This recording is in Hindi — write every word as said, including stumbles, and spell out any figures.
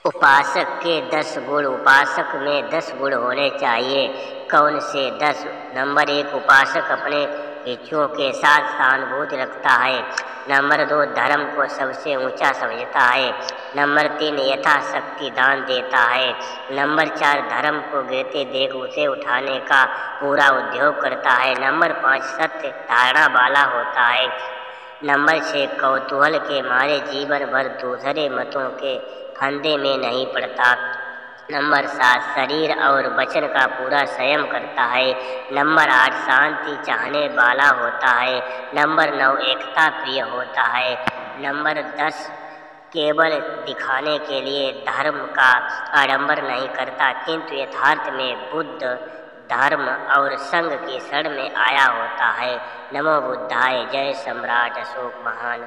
उपासक के दस गुण। उपासक में दस गुण होने चाहिए। कौन से दस? नंबर एक, उपासक अपने इच्छुओं के साथ सहानुभूति रखता है। नंबर दो, धर्म को सबसे ऊंचा समझता है। नंबर तीन, यथाशक्ति दान देता है। नंबर चार, धर्म को गिरते देख उसे उठाने का पूरा उद्योग करता है। नंबर पाँच, सत्य धारणा वाला होता है। नंबर छः, कौतूहल के मारे जीवन भर दूसरे मतों के फंदे में नहीं पड़ता। नंबर सात, शरीर और वचन का पूरा संयम करता है। नंबर आठ, शांति चाहने वाला होता है। नंबर नौ, एकता प्रिय होता है। नंबर दस, केवल दिखाने के लिए धर्म का आडंबर नहीं करता, किंतु यथार्थ में बुद्ध धर्म और संघ की शरण में आया होता है। नमो बुद्धाय। जय सम्राट अशोक महान।